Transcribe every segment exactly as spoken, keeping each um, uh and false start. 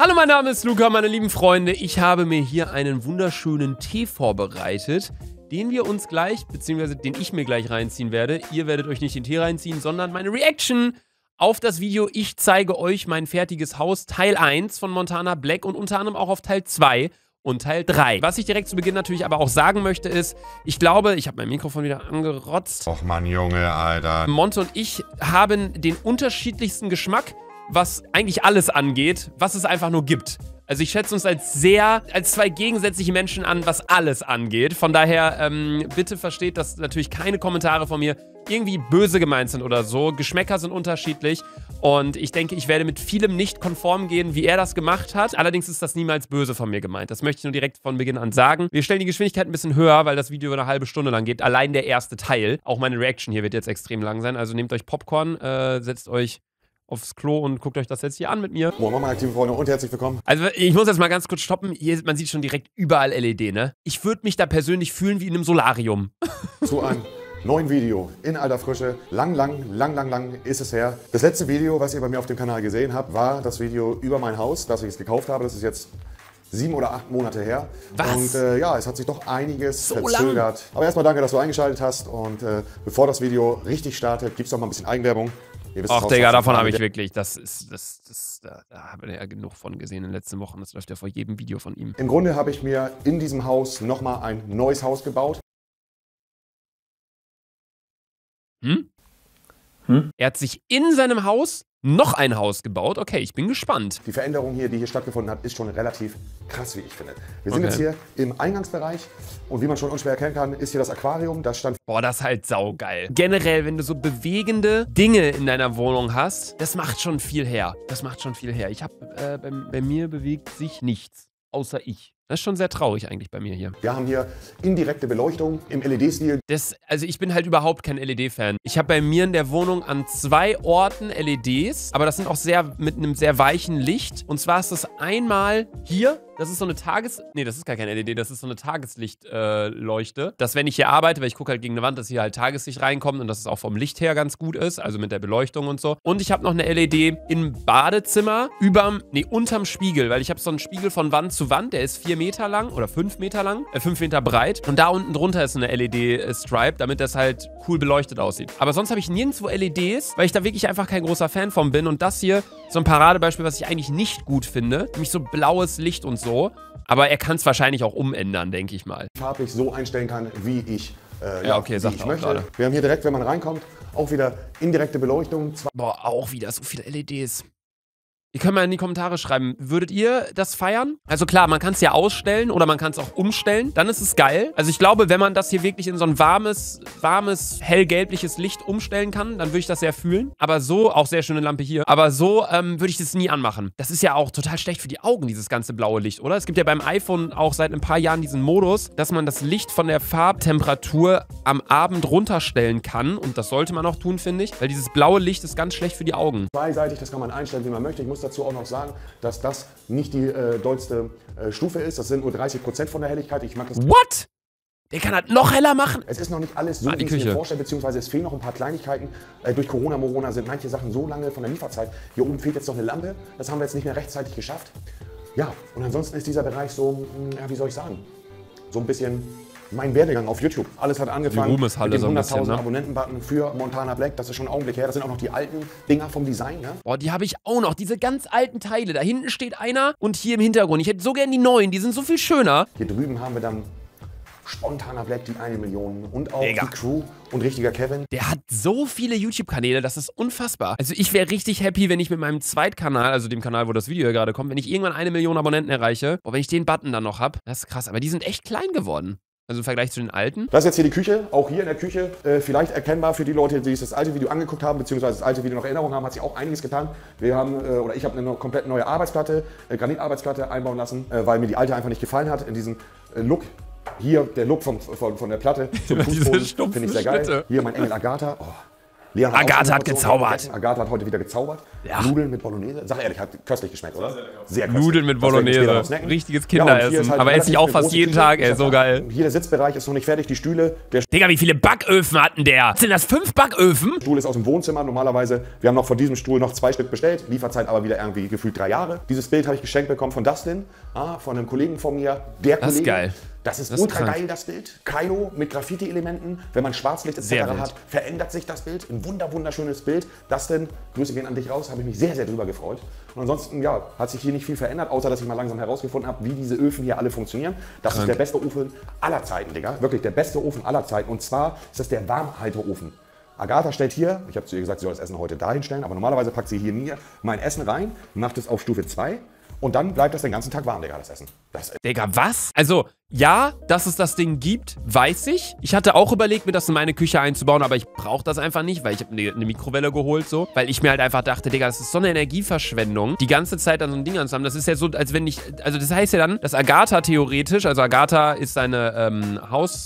Hallo, mein Name ist Luca, meine lieben Freunde. Ich habe mir hier einen wunderschönen Tee vorbereitet, den wir uns gleich, beziehungsweise den ich mir gleich reinziehen werde. Ihr werdet euch nicht den Tee reinziehen, sondern meine Reaction auf das Video. Ich zeige euch mein fertiges Haus, Teil eins von Montana Black und unter anderem auch auf Teil zwei und Teil drei. Was ich direkt zu Beginn natürlich aber auch sagen möchte ist, ich glaube, ich habe mein Mikrofon wieder angerotzt. Och Mann, Junge, Alter. Monte und ich haben den unterschiedlichsten Geschmack, was eigentlich alles angeht, was es einfach nur gibt. Also ich schätze uns als sehr, als zwei gegensätzliche Menschen an, was alles angeht. Von daher, ähm, bitte versteht, dass natürlich keine Kommentare von mir irgendwie böse gemeint sind oder so. Geschmäcker sind unterschiedlich und ich denke, ich werde mit vielem nicht konform gehen, wie er das gemacht hat. Allerdings ist das niemals böse von mir gemeint. Das möchte ich nur direkt von Beginn an sagen. Wir stellen die Geschwindigkeit ein bisschen höher, weil das Video eine halbe Stunde lang geht. Allein der erste Teil. Auch meine Reaction hier wird jetzt extrem lang sein. Also nehmt euch Popcorn, äh, setzt euch aufs Klo und guckt euch das jetzt hier an mit mir. Moin, meine aktiven Freunde und herzlich willkommen. Also ich muss jetzt mal ganz kurz stoppen. Hier, man sieht schon direkt überall L E D, ne? Ich würde mich da persönlich fühlen wie in einem Solarium. Zu einem neuen Video in alter Frische. Lang, lang, lang, lang, lang ist es her. Das letzte Video, was ihr bei mir auf dem Kanal gesehen habt, war das Video über mein Haus, das ich es gekauft habe. Das ist jetzt sieben oder acht Monate her. Was? Und äh, ja, es hat sich doch einiges So verzögert. lang. Aber erstmal danke, dass du eingeschaltet hast. Und äh, bevor das Video richtig startet, gibt es noch mal ein bisschen Eigenwerbung. Ach, Digga, davon habe ich wirklich, das ist, das, das, da, da habe ich ja genug von gesehen in den letzten Wochen. Das läuft ja vor jedem Video von ihm. Im Grunde habe ich mir in diesem Haus nochmal ein neues Haus gebaut. Hm? Hm? Er hat sich in seinem Haus noch ein Haus gebaut. Okay, ich bin gespannt. Die Veränderung hier, die hier stattgefunden hat, ist schon relativ krass, wie ich finde. Wir sind Okay. jetzt hier im Eingangsbereich und wie man schon unschwer erkennen kann, ist hier das Aquarium. Das stand Boah, das ist halt saugeil. Generell, wenn du so bewegende Dinge in deiner Wohnung hast, das macht schon viel her. Das macht schon viel her. Ich habe, äh, bei, bei mir bewegt sich nichts, außer ich. Das ist schon sehr traurig eigentlich bei mir hier. Wir haben hier indirekte Beleuchtung im L E D-Stil. Das, also ich bin halt überhaupt kein L E D-Fan. Ich habe bei mir in der Wohnung an zwei Orten L E Ds, aber das sind auch sehr mit einem sehr weichen Licht. Und zwar ist das einmal hier, das ist so eine Tages... Nee, das ist gar kein L E D, das ist so eine Tageslichtleuchte. Äh, dass wenn ich hier arbeite, weil ich gucke halt gegen eine Wand, dass hier halt Tageslicht reinkommt und dass es auch vom Licht her ganz gut ist, also mit der Beleuchtung und so. Und ich habe noch eine L E D im Badezimmer überm, nee, unterm Spiegel, weil ich habe so einen Spiegel von Wand zu Wand, der ist vier Meter lang oder fünf Meter lang, äh, fünf Meter breit. Und da unten drunter ist eine L E D-Stripe, damit das halt cool beleuchtet aussieht. Aber sonst habe ich nirgendwo L E Ds, weil ich da wirklich einfach kein großer Fan von bin. Und das hier, so ein Paradebeispiel, was ich eigentlich nicht gut finde, nämlich so blaues Licht und so. Aber er kann es wahrscheinlich auch umändern, denke ich mal. Farblich so einstellen kann, wie ich, äh, Ja, okay, wie sagt ich er auch möchte. gerade. Wir haben hier direkt, wenn man reinkommt, auch wieder indirekte Beleuchtung. Zwei Boah, auch wieder so viele L E Ds. Ihr könnt mal in die Kommentare schreiben, würdet ihr das feiern? Also klar, man kann es ja ausstellen oder man kann es auch umstellen. Dann ist es geil. Also ich glaube, wenn man das hier wirklich in so ein warmes, warmes, hellgelbliches Licht umstellen kann, dann würde ich das sehr fühlen. Aber so, auch sehr schöne Lampe hier, aber so ähm, würde ich das nie anmachen. Das ist ja auch total schlecht für die Augen, dieses ganze blaue Licht, oder? Es gibt ja beim iPhone auch seit ein paar Jahren diesen Modus, dass man das Licht von der Farbtemperatur am Abend runterstellen kann. Und das sollte man auch tun, finde ich. Weil dieses blaue Licht ist ganz schlecht für die Augen. Zweiseitig, das kann man einstellen, wie man möchte. Ich muss dazu auch noch sagen, dass das nicht die äh, dollste äh, Stufe ist. Das sind nur dreißig Prozent von der Helligkeit. Ich mag das. What? Der kann das noch heller machen? Es ist noch nicht alles so, Ah, die wie ich es mir Küche. vorstelle, beziehungsweise es fehlen noch ein paar Kleinigkeiten. Äh, durch Corona, Morona sind manche Sachen so lange von der Lieferzeit. Hier oben fehlt jetzt noch eine Lampe. Das haben wir jetzt nicht mehr rechtzeitig geschafft. Ja, und ansonsten ist dieser Bereich so, mh, ja, wie soll ich sagen, so ein bisschen mein Werdegang auf YouTube. Alles hat angefangen Die Ruhmeshalle mit dem so ein bisschen, hunderttausend ne? Abonnenten-Button für Montana Black. Das ist schon ein Augenblick her. Das sind auch noch die alten Dinger vom Design. Ne? Boah, die habe ich auch noch. Diese ganz alten Teile. Da hinten steht einer und hier im Hintergrund. Ich hätte so gern die neuen. Die sind so viel schöner. Hier drüben haben wir dann Spontaner Black, die eine Million und auch Digga. die Crew und richtiger Kevin. Der hat so viele YouTube-Kanäle. Das ist unfassbar. Also ich wäre richtig happy, wenn ich mit meinem Zweitkanal, also dem Kanal, wo das Video hier gerade kommt, wenn ich irgendwann eine Million Abonnenten erreiche. Boah, wenn ich den Button dann noch habe. Das ist krass. Aber die sind echt klein geworden. Also im Vergleich zu den alten. Das ist jetzt hier die Küche, auch hier in der Küche, äh, vielleicht erkennbar für die Leute, die sich das alte Video angeguckt haben, beziehungsweise das alte Video noch Erinnerung haben, hat sich auch einiges getan. Wir haben, äh, oder ich habe eine komplett neue Arbeitsplatte, äh, Granitarbeitsplatte einbauen lassen, äh, weil mir die alte einfach nicht gefallen hat. In diesem äh, Look, hier der Look vom, von, von der Platte zum Diese Fußboden, stumpfen finde ich sehr geil. Schnitte. Hier mein Engel Agatha. Oh. Leon Agatha auch schon hat gezaubert. Agatha hat heute wieder gezaubert. Ja. Nudeln mit Bolognese. Sag ehrlich, hat köstlich geschmeckt, oder? Sehr köstlich. Nudeln mit Das werden wir später noch Bolognese. snacken. Richtiges Ja, und Kinderessen. hier ist halt Aber esse ich relativ auch eine fast große jeden Küche. Tag, ey. Ich So sag, geil. Hier der Sitzbereich ist noch nicht fertig. Die Stühle, der Digga, wie viele Backöfen hatten der? Sind das fünf Backöfen? Stuhl ist aus dem Wohnzimmer normalerweise. Wir haben noch von diesem Stuhl noch zwei Stück bestellt. Lieferzeit aber wieder irgendwie gefühlt drei Jahre. Dieses Bild habe ich geschenkt bekommen von Dustin, ah, von einem Kollegen von mir. Der Das ist Kollege. geil. Das ist, Das ist ultra krank. geil, das Bild. Kylo mit Graffiti-Elementen. Wenn man Schwarzlicht et Sehr cetera wild. hat, verändert sich das Bild. Ein wunder, wunderschönes Bild. Dustin, Grüße gehen an dich raus. Habe ich mich sehr, sehr drüber gefreut. Und ansonsten, ja, hat sich hier nicht viel verändert, außer dass ich mal langsam herausgefunden habe, wie diese Öfen hier alle funktionieren. Das Krank. ist der beste Ofen aller Zeiten, Digga. Wirklich der beste Ofen aller Zeiten. Und zwar ist das der Warmhalteofen. Agatha stellt hier, ich habe zu ihr gesagt, sie soll das Essen heute dahin stellen, aber normalerweise packt sie hier nie mein Essen rein, macht es auf Stufe zwei und dann bleibt das den ganzen Tag warm, Digga, das Essen. Das Digga, was? Also, ja, dass es das Ding gibt, weiß ich. Ich hatte auch überlegt, mir das in meine Küche einzubauen, aber ich brauche das einfach nicht, weil ich habe eine, eine Mikrowelle geholt, so. Weil ich mir halt einfach dachte, Digga, das ist so eine Energieverschwendung, die ganze Zeit an so ein Ding anzuhaben. Das ist ja so, als wenn ich, also das heißt ja dann, dass Agatha theoretisch, also Agatha ist eine ähm,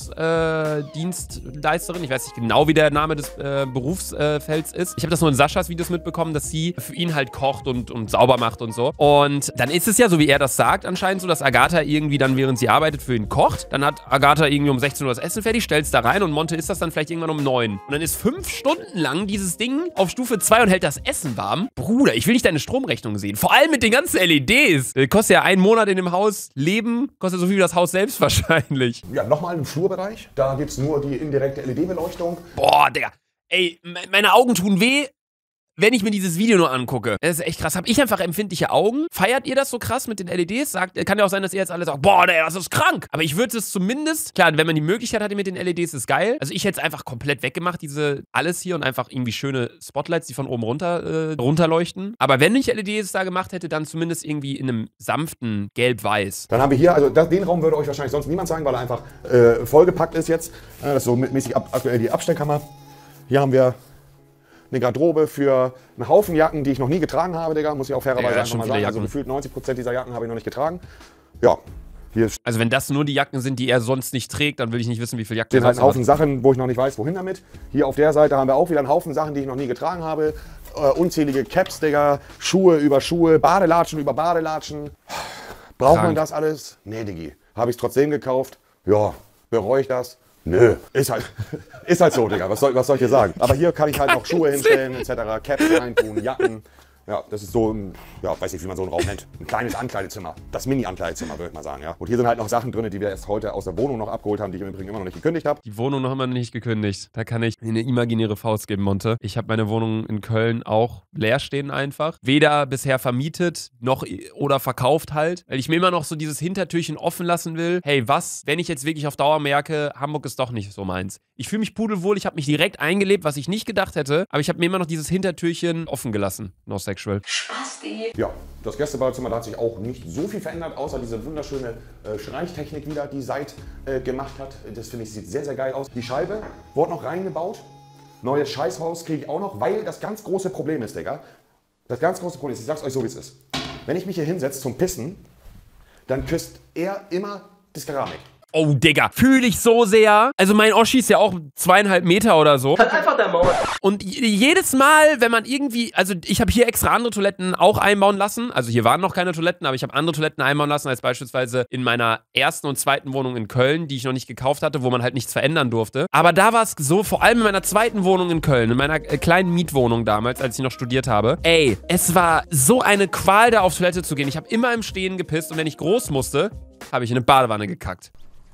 Hausdienstleisterin, ich weiß nicht genau, wie der Name des äh, Berufsfelds ist. Ich habe das nur in Saschas Videos mitbekommen, dass sie für ihn halt kocht und, und sauber macht und so. Und dann ist es ja, so wie er das sagt, anscheinend so, dass Agatha irgendwie dann, während sie arbeitet, für ihn kocht. Dann hat Agatha irgendwie um sechzehn Uhr das Essen fertig, stellt es da rein und Monte isst das dann vielleicht irgendwann um neun. Und dann ist fünf Stunden lang dieses Ding auf Stufe zwei und hält das Essen warm. Bruder, ich will nicht deine Stromrechnung sehen. Vor allem mit den ganzen L E Ds. Das kostet ja einen Monat in dem Haus Leben, kostet so viel wie das Haus selbst wahrscheinlich. Ja, nochmal im Flurbereich. Da gibt es nur die indirekte L E D-Beleuchtung. Boah, Digga. Ey, me- meine Augen tun weh, wenn ich mir dieses Video nur angucke. Das ist echt krass. Hab ich einfach empfindliche Augen? Feiert ihr das so krass mit den L E Ds? Sagt, kann ja auch sein, dass ihr jetzt alle sagt, boah, Digga, das ist krank. Aber ich würde es zumindest, klar, wenn man die Möglichkeit hatte mit den L E Ds, ist geil. Also ich hätte es einfach komplett weggemacht, diese alles hier und einfach irgendwie schöne Spotlights, die von oben runter äh, runterleuchten. Aber wenn ich L E Ds da gemacht hätte, dann zumindest irgendwie in einem sanften Gelb-Weiß. Dann haben wir hier, also das, den Raum würde euch wahrscheinlich sonst niemand sagen, weil er einfach äh, vollgepackt ist jetzt. Äh, das ist so mäßig ab, aktuell die Abstellkammer. Hier haben wir eine Garderobe für einen Haufen Jacken, die ich noch nie getragen habe, Digga. Muss ich auch fairerweise Ja, einfach schon mal viele sagen. Also Jacken. gefühlt neunzig Prozent dieser Jacken habe ich noch nicht getragen. Ja, hier Also wenn das nur die Jacken sind, die er sonst nicht trägt, dann will ich nicht wissen, wie viele Jacken stehen er halt ein sonst Haufen Sachen, wo ich noch nicht weiß, wohin damit. Hier auf der Seite haben wir auch wieder einen Haufen Sachen, die ich noch nie getragen habe. Äh, unzählige Caps, Digga. Schuhe über Schuhe, Badelatschen über Badelatschen. Braucht Krank. man das alles? Nee, Diggi. Habe ich es trotzdem gekauft? Ja. Bereue ich das? Nö. Ist halt, ist halt so, Digga. Was soll, was soll ich dir sagen? Aber hier kann ich halt noch Schuhe hinstellen, et cetera. Caps reintun, Jacken. Ja, das ist so ein, ja, weiß nicht, wie man so einen Raum nennt. Ein kleines Ankleidezimmer. Das Mini-Ankleidezimmer, würde ich mal sagen, ja. Und hier sind halt noch Sachen drin, die wir erst heute aus der Wohnung noch abgeholt haben, die ich im Übrigen immer noch nicht gekündigt habe. Die Wohnung noch immer nicht gekündigt. Da kann ich eine imaginäre Faust geben, Monte. Ich habe meine Wohnung in Köln auch leer stehen einfach. Weder bisher vermietet, noch oder verkauft halt. Weil ich mir immer noch so dieses Hintertürchen offen lassen will. Hey, was, wenn ich jetzt wirklich auf Dauer merke, Hamburg ist doch nicht so meins. Ich fühle mich pudelwohl, ich habe mich direkt eingelebt, was ich nicht gedacht hätte. Aber ich habe mir immer noch dieses Hintertürchen offen gelassen. No sexual. Spasti. Ja, das Gästebadezimmer, da hat sich auch nicht so viel verändert, außer diese wunderschöne äh, Streichtechnik wieder, die Seid äh, gemacht hat. Das finde ich, sieht sehr, sehr geil aus. Die Scheibe wurde noch reingebaut. Neues Scheißhaus kriege ich auch noch, weil das ganz große Problem ist, Digga. Das ganz große Problem ist, ich sag's euch so, wie es ist. Wenn ich mich hier hinsetze zum Pissen, dann küsst er immer das Keramik. Oh, Digga, fühle ich so sehr. Also mein Oschi ist ja auch zweieinhalb Meter oder so. Halt einfach der Maul. Und jedes Mal, wenn man irgendwie, also ich habe hier extra andere Toiletten auch einbauen lassen. Also hier waren noch keine Toiletten, aber ich habe andere Toiletten einbauen lassen, als beispielsweise in meiner ersten und zweiten Wohnung in Köln, die ich noch nicht gekauft hatte, wo man halt nichts verändern durfte. Aber da war es so, vor allem in meiner zweiten Wohnung in Köln, in meiner äh, kleinen Mietwohnung damals, als ich noch studiert habe. Ey, es war so eine Qual, da auf Toilette zu gehen. Ich habe immer im Stehen gepisst und wenn ich groß musste, habe ich in eine Badewanne gekackt.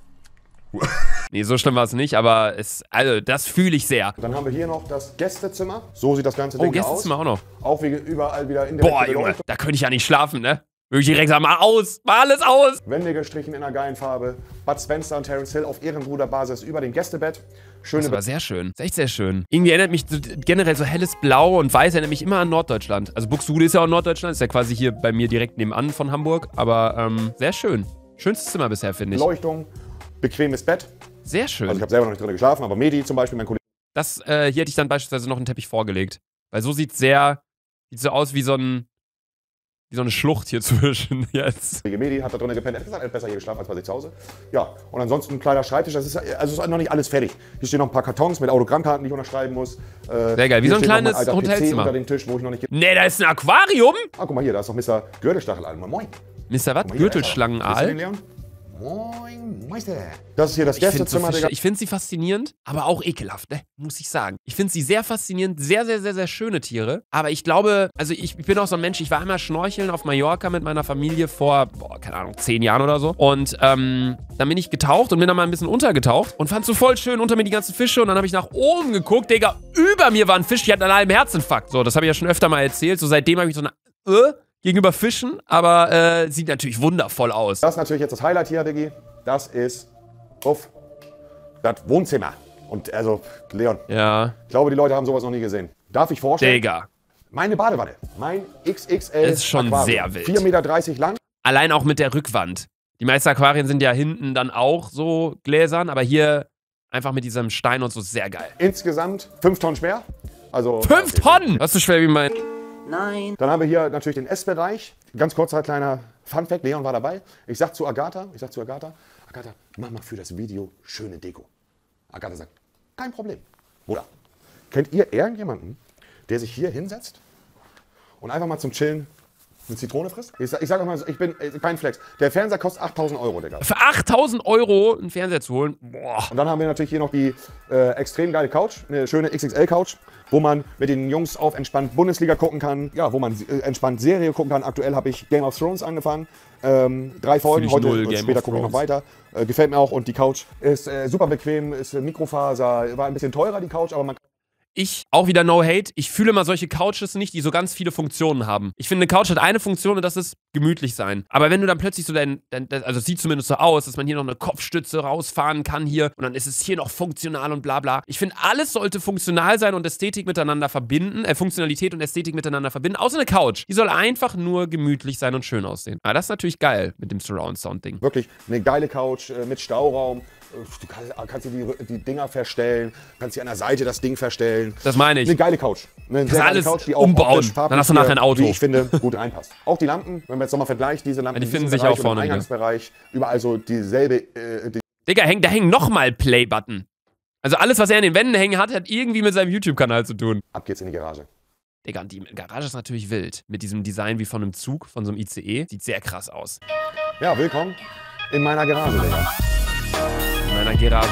Nee, so schlimm war es nicht, aber es, also das fühle ich sehr. Dann haben wir hier noch das Gästezimmer. So sieht das ganze Ding Oh, hier aus. Gästezimmer auch noch. Auch wie überall wieder in Boah, Junge, da könnte ich ja nicht schlafen, ne? Würde ich direkt sagen, mal aus, mal alles aus. Wände gestrichen in einer geilen Farbe. Bud Spencer und Terence Hill auf Ehrenbruderbasis über dem Gästebett. Schöne Das war sehr schön. Das ist echt sehr schön. Irgendwie erinnert mich so, generell so helles Blau und Weiß erinnert mich immer an Norddeutschland. Also Buxtehude ist ja auch Norddeutschland, ist ja quasi hier bei mir direkt nebenan von Hamburg. Aber ähm, sehr schön. Schönstes Zimmer bisher, finde ich. Beleuchtung, bequemes Bett. Sehr schön. Also ich habe selber noch nicht drin geschlafen, aber Medi zum Beispiel, mein Kollege. Das, äh, hier hätte ich dann beispielsweise noch einen Teppich vorgelegt. Weil so sieht sehr, sieht so aus wie so ein, wie so eine Schlucht hier zwischen jetzt. Die Medi hat da drinnen gepennt. Er hat gesagt, er hat besser hier geschlafen als bei sich zu Hause. Ja, und ansonsten ein kleiner Schreibtisch. Das ist, also ist noch nicht alles fertig. Hier stehen noch ein paar Kartons mit Autogrammkarten, die ich unterschreiben muss. Äh, Sehr geil, wie so ein kleines P C Hotelzimmer. unter dem Tisch, wo ich noch nicht... Nee, da ist ein Aquarium. Ah, guck mal hier, da ist noch Mister Gürtelstachel. Moin. Mister was? Guck mal hier, Gürtelschlangenaal? Leon? Moin, Meister. Das ist hier das Ich finde Gästezimmer, so Digga. ich find sie faszinierend, aber auch ekelhaft, ne? Muss ich sagen. Ich finde sie sehr faszinierend, sehr, sehr, sehr, sehr schöne Tiere. Aber ich glaube, also ich, ich bin auch so ein Mensch, ich war einmal schnorcheln auf Mallorca mit meiner Familie vor, boah, keine Ahnung, zehn Jahren oder so. Und ähm, dann bin ich getaucht und bin dann mal ein bisschen untergetaucht und fand so voll schön unter mir die ganzen Fische. Und dann habe ich nach oben geguckt, Digga, über mir war ein Fisch, die hatten einen halben Herzinfarkt. So, das habe ich ja schon öfter mal erzählt. So seitdem habe ich so eine, äh, gegenüber Fischen, aber äh, sieht natürlich wundervoll aus. Das ist natürlich jetzt das Highlight hier, Diggi. Das ist uff, das Wohnzimmer. Und also, Leon, Ja. ich glaube, die Leute haben sowas noch nie gesehen. Darf ich vorstellen? Digga. Meine Badewanne. Mein X X L Das ist schon Aquarium. sehr wild. vier Meter dreißig lang. Allein auch mit der Rückwand. Die meisten Aquarien sind ja hinten dann auch so gläsern, aber hier einfach mit diesem Stein und so sehr geil. Insgesamt fünf Tonnen schwer. Also, Fünf Tonnen! Das ist so schwer wie mein... Nein. Dann haben wir hier natürlich den Essbereich. Ganz kurzer kleiner Funfact, Leon war dabei. Ich sag zu Agatha, ich sag zu Agatha, Agatha, mach mal für das Video schöne Deko. Agatha sagt, kein Problem. Bruder, kennt ihr irgendjemanden, der sich hier hinsetzt und einfach mal zum Chillen eine Zitrone frisst? Ich sag, ich sag auch mal so, ich bin äh, kein Flex. Der Fernseher kostet achttausend Euro, Digga. Für achttausend Euro einen Fernseher zu holen, boah. Und dann haben wir natürlich hier noch die äh, extrem geile Couch, eine schöne X X L-Couch, wo man mit den Jungs auf entspannt Bundesliga gucken kann, ja, wo man äh, entspannt Serie gucken kann. Aktuell habe ich Game of Thrones angefangen, ähm, drei Folgen, ich heute null und Game später of gucke ich noch Thrones. weiter. Äh, gefällt mir auch und die Couch ist äh, super bequem, ist äh, Mikrofaser, war ein bisschen teurer die Couch, aber man Ich, auch wieder No Hate, ich fühle mal solche Couches nicht, die so ganz viele Funktionen haben. Ich finde, eine Couch hat eine Funktion und das ist gemütlich sein. Aber wenn du dann plötzlich so dein, dein also es sieht zumindest so aus, dass man hier noch eine Kopfstütze rausfahren kann hier und dann ist es hier noch funktional und bla bla. Ich finde, alles sollte funktional sein und Ästhetik miteinander verbinden, äh, Funktionalität und Ästhetik miteinander verbinden, außer eine Couch. Die soll einfach nur gemütlich sein und schön aussehen. Aber das ist natürlich geil mit dem Surround-Sound-Ding. wirklich eine geile Couch äh, mit Stauraum. Du kannst, kannst dir die, die Dinger verstellen, kannst dir an der Seite das Ding verstellen. Das meine ich. Eine geile Couch. Eine sehr geile alles Couch, die auch umbauen. optisch, farblich Dann hast du nachher ein hier, Auto. wie ich finde, gut reinpasst. Auch die Lampen, wenn man jetzt nochmal vergleicht, diese Lampen Ja, die in finden diesem sich auch Bereich und vorne im wieder. Eingangsbereich, überall so dieselbe, äh, die Digga, häng, da hängen nochmal Play-Button. Also alles, was er an den Wänden hängen hat, hat irgendwie mit seinem YouTube-Kanal zu tun. ab geht's in die Garage. Digga, und die Garage ist natürlich wild. Mit diesem Design wie von einem Zug, von so einem I C E. Sieht sehr krass aus. Ja, willkommen in meiner Garage, Digga. In meiner Garage.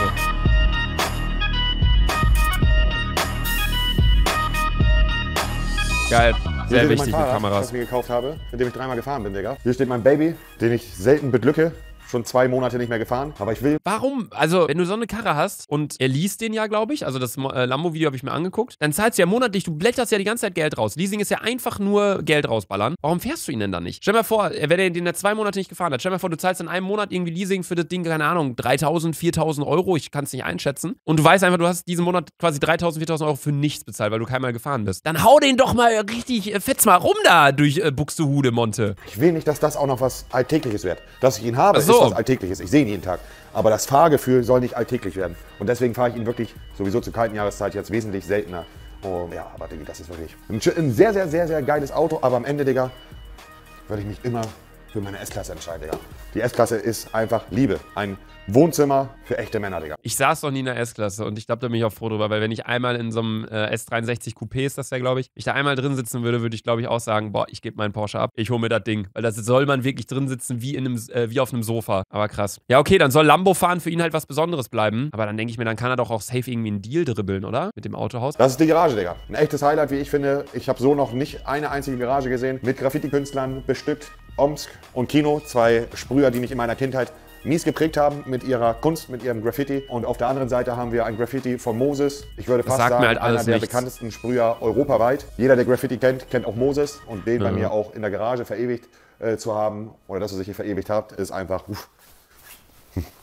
Geil. Hier Sehr steht wichtig mein mit Fahrrad, Kameras. das ich mir gekauft habe, mit dem ich dreimal gefahren bin, Digga. Hier steht mein Baby, den ich selten beglücke. Schon zwei Monate nicht mehr gefahren, aber ich will. Warum? Also, wenn du so eine Karre hast und er liest den ja, glaube ich, also das äh, Lambo-Video habe ich mir angeguckt, dann zahlst du ja monatlich, du blätterst ja die ganze Zeit Geld raus. Leasing ist ja einfach nur Geld rausballern. Warum fährst du ihn denn dann nicht? Stell dir mal vor, wenn er den ja zwei Monate nicht gefahren hat, stell dir mal vor, du zahlst in einem Monat irgendwie Leasing für das Ding, keine Ahnung, dreitausend, viertausend Euro, ich kann es nicht einschätzen. Und du weißt einfach, du hast diesen Monat quasi dreitausend, viertausend Euro für nichts bezahlt, weil du keinmal gefahren bist. Dann hau den doch mal richtig, äh, fetz mal rum da durch äh, Buxtehude, Monte. Ich will nicht, dass das auch noch was Alltägliches wird. Dass ich ihn habe, Ach so. ist was Alltägliches. Ich sehe ihn jeden Tag. Aber das Fahrgefühl soll nicht alltäglich werden. Und deswegen fahre ich ihn wirklich sowieso zur kalten Jahreszeit jetzt wesentlich seltener. Oh, ja, aber Diggi, das ist wirklich ein, ein sehr, sehr, sehr, sehr geiles Auto. Aber am Ende, Digga, würde ich mich immer für meine S-Klasse entscheiden, Digga. Die S-Klasse ist einfach Liebe. Ein Wohnzimmer für echte Männer, Digga. Ich saß noch nie in der S-Klasse und ich glaube, da bin ich auch froh drüber, weil wenn ich einmal in so einem äh, S dreiundsechzig Coupé ist das ja, glaube ich, ich da einmal drin sitzen würde, würde ich, glaube ich, auch sagen, boah, ich gebe meinen Porsche ab, ich hole mir das Ding, weil das soll man wirklich drin sitzen wie, in einem, äh, wie auf einem Sofa, aber krass. Ja, okay, dann soll Lambo fahren für ihn halt was Besonderes bleiben, aber dann denke ich mir, dann kann er doch auch safe irgendwie einen Deal dribbeln, oder? Mit dem Autohaus. Das ist die Garage, Digga. Ein echtes Highlight, wie ich finde. Ich habe so noch nicht eine einzige Garage gesehen. Mit Graffiti-Künstlern bestückt. Omsk und Kino, zwei Sprüher, die mich in meiner Kindheit mies geprägt haben mit ihrer Kunst, mit ihrem Graffiti. Und auf der anderen Seite haben wir ein Graffiti von Moses. Ich würde Das fast sagt mir sagen, halt alles einer der nichts. bekanntesten Sprüher europaweit. Jeder, der Graffiti kennt, kennt auch Moses. Und den bei Mhm. mir auch in der Garage verewigt äh, zu haben, oder dass er sich hier verewigt hat, ist einfach... Uff.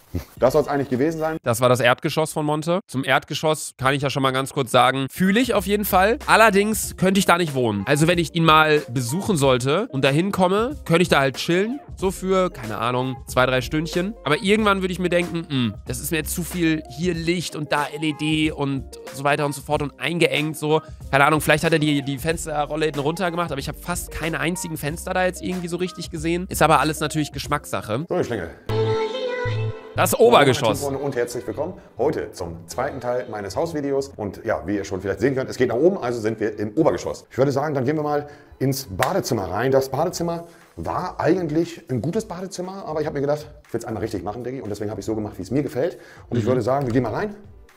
Das soll es eigentlich gewesen sein. Das war das Erdgeschoss von Monte. Zum Erdgeschoss kann ich ja schon mal ganz kurz sagen, fühle ich auf jeden Fall. Allerdings könnte ich da nicht wohnen. Also wenn ich ihn mal besuchen sollte und da hinkomme, könnte ich da halt chillen. So für, keine Ahnung, zwei, drei Stündchen. Aber irgendwann würde ich mir denken, mh, das ist mir jetzt zu viel, hier Licht und da L E D und so weiter und so fort und eingeengt so. Keine Ahnung, vielleicht hat er die, die Fensterrollläden runtergemacht, aber ich habe fast keine einzigen Fenster da jetzt irgendwie so richtig gesehen. Ist aber alles natürlich Geschmackssache. So, Schlingel. Das Obergeschoss. Und herzlich willkommen heute zum zweiten Teil meines Hausvideos. Und ja, wie ihr schon vielleicht sehen könnt, es geht nach oben, also sind wir im Obergeschoss. Ich würde sagen, dann gehen wir mal ins Badezimmer rein. Das Badezimmer war eigentlich ein gutes Badezimmer, aber ich habe mir gedacht, ich will es einmal richtig machen, Diggi. Und deswegen habe ich so gemacht, wie es mir gefällt. Und mhm. ich würde sagen, wir gehen mal rein.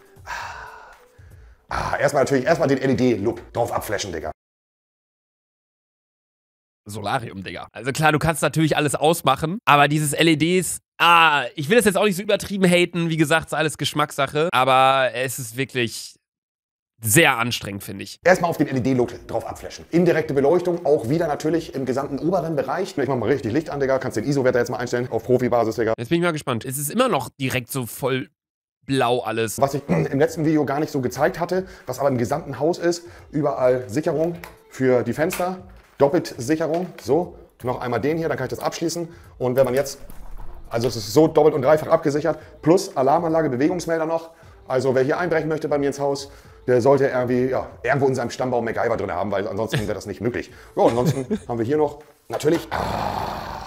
Ah, erstmal natürlich erstmal den L E D-Look drauf abflashen, Digga. Solarium, Digga. Also klar, du kannst natürlich alles ausmachen, aber dieses L E Ds, ah, ich will das jetzt auch nicht so übertrieben haten, wie gesagt, ist alles Geschmackssache, aber es ist wirklich sehr anstrengend, finde ich. Erstmal auf den L E D-Look drauf abflashen. Indirekte Beleuchtung, auch wieder natürlich im gesamten oberen Bereich. Ich mach mal richtig Licht an, Digga, kannst den I S O-Wert jetzt mal einstellen, auf Profibasis, Digga. Jetzt bin ich mal gespannt. Es ist immer noch direkt so voll blau alles. Was ich im letzten Video gar nicht so gezeigt hatte, was aber im gesamten Haus ist, überall Sicherung für die Fenster. Doppeltsicherung, so, noch einmal den hier, dann kann ich das abschließen. Und wenn man jetzt, also es ist so doppelt und dreifach abgesichert, plus Alarmanlage, Bewegungsmelder noch. Also wer hier einbrechen möchte bei mir ins Haus, der sollte irgendwie, ja, irgendwo in seinem Stammbaum MacGyver drin haben, weil ansonsten wäre das nicht möglich. Ja, ansonsten haben wir hier noch natürlich ah,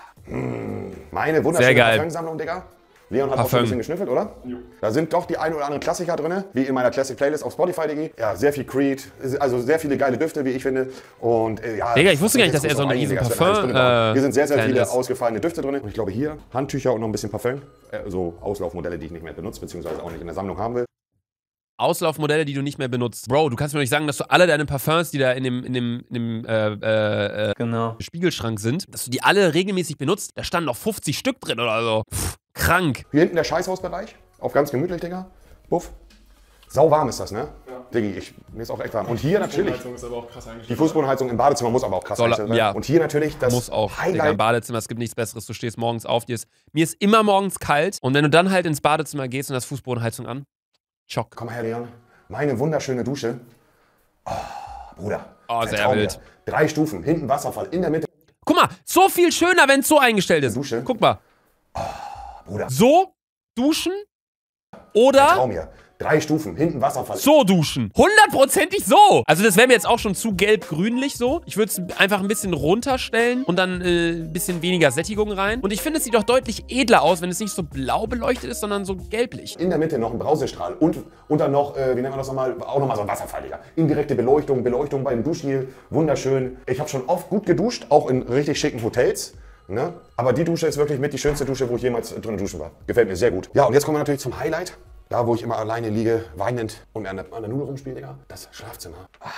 mh, meine wunderschöne Parfümsammlung, Digga. Leon hat Parfüm. Auch schon ein bisschen geschnüffelt, oder? Jo. Da sind doch die ein oder anderen Klassiker drin, wie in meiner Classic Playlist auf Spotify, Diggi. Ja, sehr viel Creed, also sehr viele geile Düfte, wie ich finde. Und äh, ja, Digga, ich wusste gar nicht, dass er so ein riesen Parfüm äh, Hier sind sehr, sehr viele ist. ausgefallene Düfte drin. Und ich glaube hier Handtücher und noch ein bisschen Parfüm. Äh, so Auslaufmodelle, die ich nicht mehr benutze, beziehungsweise auch nicht in der Sammlung haben will. Auslaufmodelle, die du nicht mehr benutzt. Bro, du kannst mir doch nicht sagen, dass du alle deine Parfums, die da in dem, in dem, in dem äh, äh, genau. Spiegelschrank sind, dass du die alle regelmäßig benutzt. Da standen noch fünfzig Stück drin oder so. Pff, krank. Hier hinten der Scheißhausbereich. Auf ganz gemütlich, Digga. Buff. Sau warm ist das, ne? Ja. Diggi, ich, mir ist auch echt warm. Und hier natürlich. Die Fußbodenheizung ist aber auch krass eingestellt. Die Fußbodenheizung im Badezimmer muss aber auch krass eingestellt sein. Ja. Und hier natürlich das muss auch. Highlight. Digga, im Badezimmer, es gibt nichts Besseres. Du stehst morgens auf, dir ist, mir ist immer morgens kalt. Und wenn du dann halt ins Badezimmer gehst und hast Fußbodenheizung an, Schock. Komm mal her, Leon. Meine wunderschöne Dusche. Oh, Bruder. Oh, sehr wild. Drei Stufen, hinten Wasserfall, in der Mitte. Guck mal, so viel schöner, wenn es so eingestellt ist. Dusche. Guck mal. Oh, Bruder. So duschen oder Traum hier. Drei Stufen, hinten Wasserfall. So duschen. Hundertprozentig so. Also das wäre mir jetzt auch schon zu gelb-grünlich so. Ich würde es einfach ein bisschen runterstellen und dann äh, ein bisschen weniger Sättigung rein. Und ich finde, es sieht doch deutlich edler aus, wenn es nicht so blau beleuchtet ist, sondern so gelblich. In der Mitte noch ein Brausestrahl und, und dann noch, äh, wie nennt man das nochmal, auch nochmal so ein Wasserfall, Digga. Indirekte Beleuchtung, Beleuchtung beim Duschgel, wunderschön. Ich habe schon oft gut geduscht, auch in richtig schicken Hotels. Ne? Aber die Dusche ist wirklich mit die schönste Dusche, wo ich jemals drin duschen war. Gefällt mir sehr gut. Ja, und jetzt kommen wir natürlich zum Highlight. Da, wo ich immer alleine liege, weinend und an der, an der Nudel rumspiele, Digga. Das Schlafzimmer. Ah.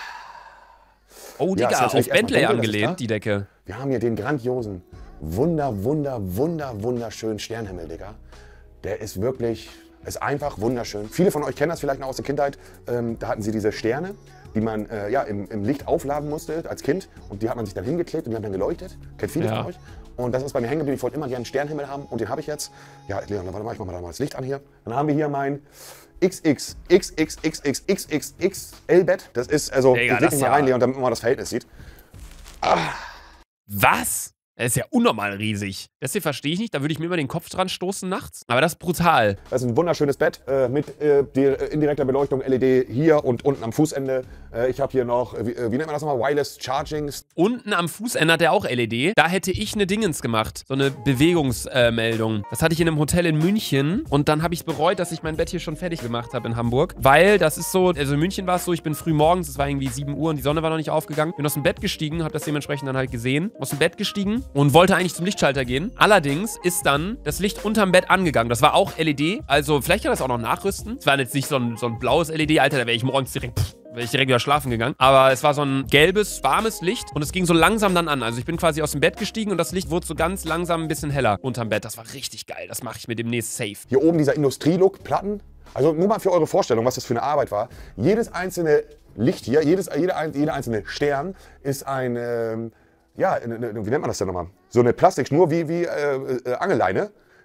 Oh, Digga, ja, auf Bentley angelehnt, die Decke. Wir haben hier den grandiosen, wunder, wunder, wunder, wunderschönen Sternenhimmel, Digga. Der ist wirklich, ist einfach wunderschön. Viele von euch kennen das vielleicht noch aus der Kindheit. Ähm, da hatten sie diese Sterne, die man äh, ja, im, im Licht aufladen musste als Kind. Und die hat man sich dann hingeklebt und die haben dann geleuchtet. Kennt viele ja. von euch. Und das ist bei mir hängen geblieben. Ich wollte immer gerne einen Sternenhimmel haben und den habe ich jetzt. Ja, Leon, warte mal, ich mach mal da mal das Licht an hier. Dann haben wir hier mein X X X X X X X X X L-Bett. Das ist, also, Digga, ich leg mich mal rein, Leon, damit man mal das Verhältnis sieht. Ah. Was? Das ist ja unnormal riesig. Das hier verstehe ich nicht, da würde ich mir immer den Kopf dran stoßen nachts. Aber das ist brutal. Das ist ein wunderschönes Bett äh, mit äh, die, äh, indirekter Beleuchtung, L E D hier und unten am Fußende. Äh, ich habe hier noch, äh, wie, äh, wie nennt man das nochmal, Wireless Chargings. Unten am Fußende hat er auch L E D. Da hätte ich eine Dingens gemacht, so eine Bewegungsmeldung. Äh, das hatte ich in einem Hotel in München und dann habe ich bereut, dass ich mein Bett hier schon fertig gemacht habe in Hamburg. Weil das ist so, also in München war es so, ich bin früh morgens, es war irgendwie sieben Uhr und die Sonne war noch nicht aufgegangen. Bin aus dem Bett gestiegen, habe das dementsprechend dann halt gesehen. Aus dem Bett gestiegen und wollte eigentlich zum Lichtschalter gehen. Allerdings ist dann das Licht unterm Bett angegangen. Das war auch L E D. Also vielleicht kann das auch noch nachrüsten. Es war jetzt nicht so ein, so ein blaues L E D, Alter, da wäre ich morgens direkt, pff, wäre ich direkt wieder schlafen gegangen. Aber es war so ein gelbes, warmes Licht und es ging so langsam dann an. Also ich bin quasi aus dem Bett gestiegen und das Licht wurde so ganz langsam ein bisschen heller unterm Bett. Das war richtig geil. Das mache ich mir demnächst safe. Hier oben dieser Industrielook, Platten. Also nur mal für eure Vorstellung, was das für eine Arbeit war. Jedes einzelne Licht hier, jedes, jeder, jeder einzelne Stern ist ein, ähm, ja, wie nennt man das denn nochmal? So eine Plastikschnur wie, wie äh, äh, Angelleine,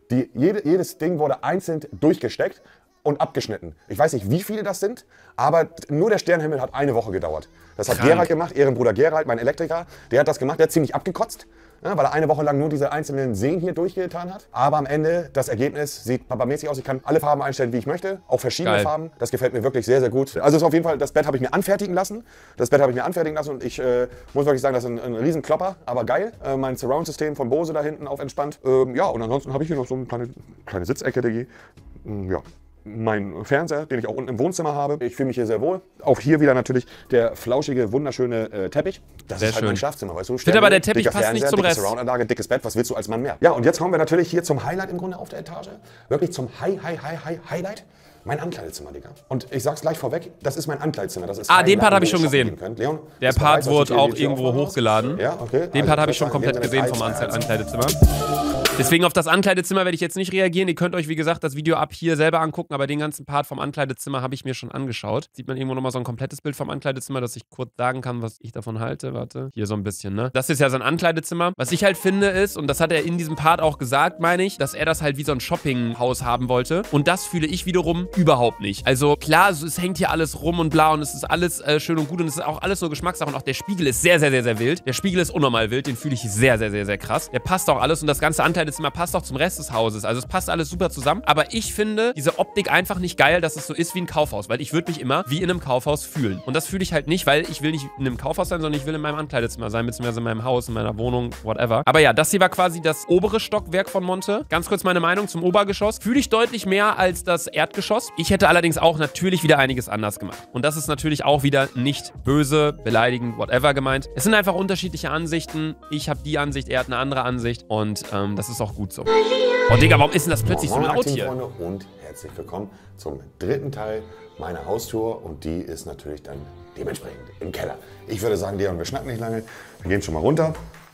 Die, jede, jedes Ding wurde einzeln durchgesteckt und abgeschnitten. Ich weiß nicht, wie viele das sind, aber nur der Sternenhimmel hat eine Woche gedauert. Das hat Krank. Gerald gemacht, Ehrenbruder Gerald, mein Elektriker. Der hat das gemacht, der hat ziemlich abgekotzt, ja, weil er eine Woche lang nur diese einzelnen Seen hier durchgetan hat. Aber am Ende, das Ergebnis sieht papamäßig aus. Ich kann alle Farben einstellen, wie ich möchte, auch verschiedene Geil. Farben. Das gefällt mir wirklich sehr, sehr gut. Also ist auf jeden Fall, das Bett habe ich mir anfertigen lassen. Das Bett habe ich mir anfertigen lassen und ich äh, muss wirklich sagen, das ist ein, ein riesen Klopper, aber geil. Äh, mein Surround-System von Bose da hinten auf entspannt. Ähm, ja, und ansonsten habe ich hier noch so eine kleine, kleine Sitzecke, Diggi. Ähm, ja. Mein Fernseher, den ich auch unten im Wohnzimmer habe. Ich fühle mich hier sehr wohl. Auch hier wieder natürlich der flauschige, wunderschöne äh, Teppich. Das Sehr ist halt schön. mein Schlafzimmer, weißt du? Ich finde aber, der Teppich dicker passt nicht Fernseher, zum dicke Rest. Surround-Anlage, dickes Bett, was willst du als Mann mehr? Ja, und jetzt kommen wir natürlich hier zum Highlight im Grunde auf der Etage. Wirklich zum High, High, High, High, Highlight. Mein Ankleidezimmer, Digga. Und ich sag's gleich vorweg, das ist mein Ankleidezimmer. Das ist Ah, kein den Part Laden, habe ich wo schon ihr shoppen gesehen. gehen könnt. Leon, Der bist du Part bereit, dass wurde ich dir auch die Tür irgendwo aufmache? hochgeladen. Ja, okay. Den Also, Part habe ich ich schon würd komplett sagen, gesehen hier vom sind An- es eins, Ankleidezimmer. Deswegen auf das Ankleidezimmer werde ich jetzt nicht reagieren. Ihr könnt euch, wie gesagt, das Video ab hier selber angucken, aber den ganzen Part vom Ankleidezimmer habe ich mir schon angeschaut. Sieht man irgendwo nochmal so ein komplettes Bild vom Ankleidezimmer, dass ich kurz sagen kann, was ich davon halte. Warte, hier so ein bisschen, ne? Das ist ja sein Ankleidezimmer. Was ich halt finde ist, und das hat er in diesem Part auch gesagt, meine ich, dass er das halt wie so ein Shoppinghaus haben wollte. Und das fühle ich wiederum überhaupt nicht. Also klar, es hängt hier alles rum und bla und es ist alles äh, schön und gut und es ist auch alles so Geschmackssache und auch der Spiegel ist sehr, sehr, sehr, sehr wild. Der Spiegel ist unnormal wild, den fühle ich sehr, sehr, sehr, sehr krass. Der passt auch alles und das ganze Ankleidezimmer passt auch zum Rest des Hauses. Also es passt alles super zusammen. Aber ich finde diese Optik einfach nicht geil, dass es so ist wie ein Kaufhaus, weil ich würde mich immer wie in einem Kaufhaus fühlen. Und das fühle ich halt nicht, weil ich will nicht in einem Kaufhaus sein, sondern ich will in meinem Ankleidezimmer sein, beziehungsweise in meinem Haus, in meiner Wohnung, whatever. Aber ja, das hier war quasi das obere Stockwerk von Monte. Ganz kurz meine Meinung zum Obergeschoss. Fühle ich deutlich mehr als das Erdgeschoss. Ich hätte allerdings auch natürlich wieder einiges anders gemacht. Und das ist natürlich auch wieder nicht böse, beleidigend, whatever gemeint. Es sind einfach unterschiedliche Ansichten. Ich habe die Ansicht, er hat eine andere Ansicht und ähm, das ist auch gut so. Oh Digga, warum ist denn das plötzlich so laut hier? Freunde, und herzlich willkommen zum dritten Teil meiner Haustour und die ist natürlich dann dementsprechend im Keller. Ich würde sagen, Leon, wir schnacken nicht lange, wir gehen schon mal runter.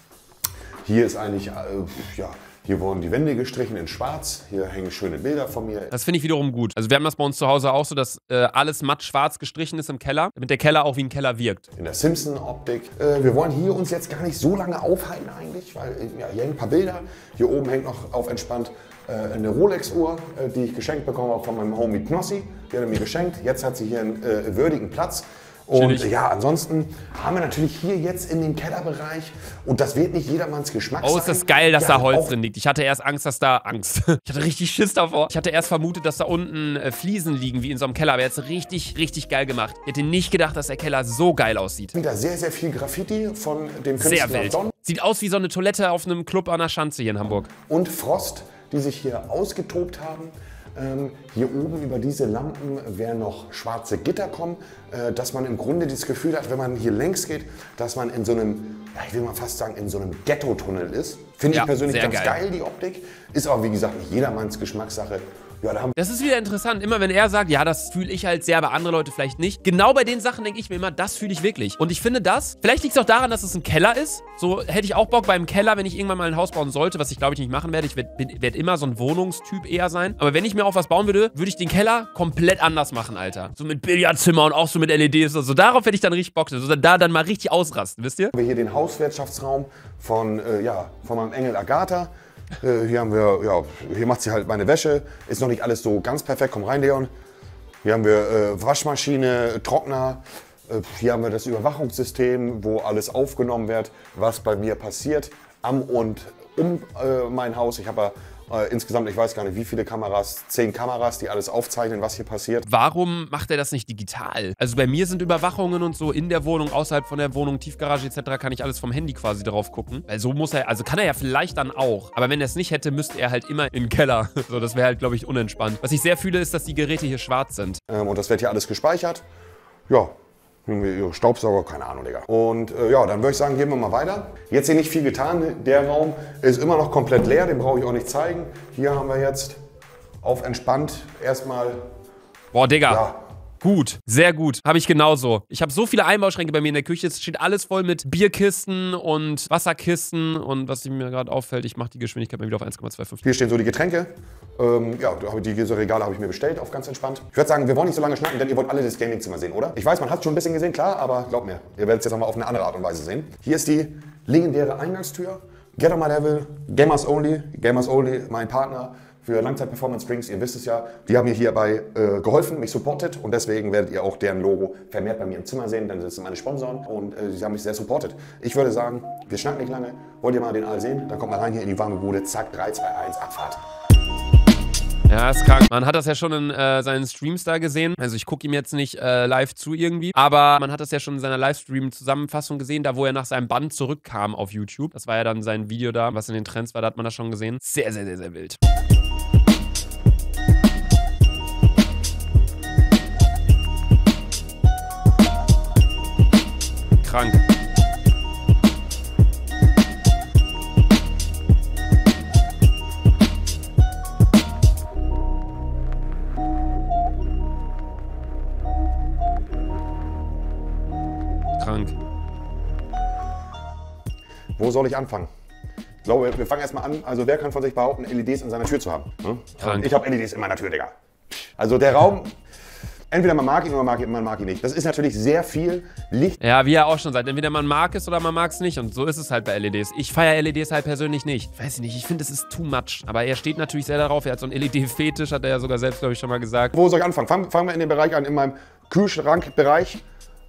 Hier ist eigentlich, äh, ja, hier wurden die Wände gestrichen in schwarz, hier hängen schöne Bilder von mir. Das finde ich wiederum gut. Also wir haben das bei uns zu Hause auch so, dass äh, alles matt schwarz gestrichen ist im Keller, damit der Keller auch wie ein Keller wirkt. In der Simpson-Optik. Äh, wir wollen hier uns jetzt gar nicht so lange aufhalten eigentlich, weil äh, ja, hier hängen ein paar Bilder. Hier oben hängt noch auf entspannt äh, eine Rolex-Uhr, äh, die ich geschenkt bekommen habe von meinem Homie Knossi. Die hat er mir geschenkt. Jetzt hat sie hier einen äh, würdigen Platz. Und Chillig. ja, ansonsten haben wir natürlich hier jetzt in den Kellerbereich, und das wird nicht jedermanns Geschmack sein. Oh, ist das geil, dass ja, da Holz auch drin liegt. Ich hatte erst Angst, dass da... Angst. Ich hatte richtig Schiss davor. Ich hatte erst vermutet, dass da unten äh, Fliesen liegen, wie in so einem Keller. Aber jetzt richtig, richtig geil gemacht. Ich hätte nicht gedacht, dass der Keller so geil aussieht. wieder sehr, sehr viel Graffiti von dem Künstler Sehr wild. Don Sieht aus wie so eine Toilette auf einem Club an der Schanze hier in Hamburg. und Frost, die sich hier ausgetobt haben. Ähm, hier oben über diese Lampen werden noch schwarze Gitter kommen, äh, dass man im Grunde das Gefühl hat, wenn man hier längs geht, dass man in so einem, ja, ich will mal fast sagen, in so einem Ghetto-Tunnel ist. Finde Ja, ich persönlich sehr ganz geil. geil, die Optik. Ist aber, wie gesagt, nicht jedermanns Geschmackssache. Ja, da haben Das ist wieder interessant. Immer wenn er sagt, ja, das fühle ich halt sehr, aber andere Leute vielleicht nicht. Genau bei den Sachen denke ich mir immer, das fühle ich wirklich. Und ich finde das, vielleicht liegt es auch daran, dass es ein Keller ist. So hätte ich auch Bock beim Keller, wenn ich irgendwann mal ein Haus bauen sollte, was ich glaube ich nicht machen werde. Ich werde werd immer so ein Wohnungstyp eher sein. Aber wenn ich mir auch was bauen würde, würde ich den Keller komplett anders machen, Alter. So mit Billardzimmer und auch so mit L E Ds und so. Darauf hätte ich dann richtig Bock. So da dann mal richtig ausrasten, wisst ihr? wir hier den Hauswirtschaftsraum von, äh, ja, von meinem Engel Agatha. Äh, hier haben wir, ja, hier macht sie halt meine Wäsche. Ist noch nicht alles so ganz perfekt. Komm rein, Leon. Hier haben wir äh, Waschmaschine, Trockner. Äh, hier haben wir das Überwachungssystem, wo alles aufgenommen wird, was bei mir passiert am und um äh, mein Haus. Ich habe ja äh, insgesamt, ich weiß gar nicht, wie viele Kameras, zehn Kameras, die alles aufzeichnen, was hier passiert. Warum macht er das nicht digital? Also bei mir sind Überwachungen und so in der Wohnung, außerhalb von der Wohnung, Tiefgarage et cetera kann ich alles vom Handy quasi drauf gucken. Weil so muss er, also kann er ja vielleicht dann auch. Aber wenn er es nicht hätte, müsste er halt immer in den Keller. So, das wäre halt, glaube ich, unentspannt. Was ich sehr fühle, ist, dass die Geräte hier schwarz sind. Ähm, und das wird hier alles gespeichert. Ja, irgendwie ihre Staubsauger, keine Ahnung, Digga. Und äh, ja, dann würde ich sagen, gehen wir mal weiter. Jetzt hier nicht viel getan. Der Raum ist immer noch komplett leer, den brauche ich auch nicht zeigen. Hier haben wir jetzt auf entspannt erstmal, Boah, Digga. ja, Gut, sehr gut. Habe ich genauso. Ich habe so viele Einbauschränke bei mir in der Küche. Es steht alles voll mit Bierkisten und Wasserkisten. Und was mir gerade auffällt, ich mache die Geschwindigkeit mal wieder auf eins Komma fünfundzwanzig. hier stehen so die Getränke. Ähm, ja, die, diese Regale habe ich mir bestellt, auf ganz entspannt. Ich würde sagen, wir wollen nicht so lange schnacken, denn ihr wollt alle das Gamingzimmer sehen, oder? Ich weiß, man hat es schon ein bisschen gesehen, klar, aber glaubt mir, ihr werdet es jetzt nochmal auf eine andere Art und Weise sehen. Hier ist die legendäre Eingangstür. Get on my level, Gamers Only, Gamers Only, mein Partner für Langzeit-Performance-Drinks, ihr wisst es ja, die haben mir hierbei äh, geholfen, mich supportet und deswegen werdet ihr auch deren Logo vermehrt bei mir im Zimmer sehen, denn das sind meine Sponsoren und äh, sie haben mich sehr supportet. Ich würde sagen, wir schnacken nicht lange, wollt ihr mal den Aal sehen? Dann kommt mal rein hier in die warme Bude, zack, drei, zwei, eins, Abfahrt. Ja, ist krank. Man hat das ja schon in äh, seinen Streams da gesehen. Also ich gucke ihm jetzt nicht äh, live zu irgendwie. Aber man hat das ja schon in seiner Livestream-Zusammenfassung gesehen, da wo er nach seinem Band zurückkam auf YouTube. Das war ja dann sein Video da, was in den Trends war, da hat man das schon gesehen. Sehr, sehr, sehr, sehr wild. Krank. Krank. Wo soll ich anfangen? Ich glaube, wir fangen erstmal an. Also wer kann von sich behaupten, L E Ds in seiner Tür zu haben? Hm? Krank. Ich habe L E Ds in meiner Tür, Digga. Also der Raum, entweder man mag ihn oder man mag ihn nicht. Das ist natürlich sehr viel Licht. Ja, wie er auch schon sagt, entweder man mag es oder man mag es nicht. Und so ist es halt bei L E Ds. Ich feiere L E Ds halt persönlich nicht. Weiß ich nicht, ich finde, es ist too much. Aber er steht natürlich sehr darauf. Er hat so einen L E D-Fetisch, hat er ja sogar selbst, glaube ich, schon mal gesagt. Wo soll ich anfangen? Fangen, fangen wir in den Bereich an, in meinem Kühlschrankbereich.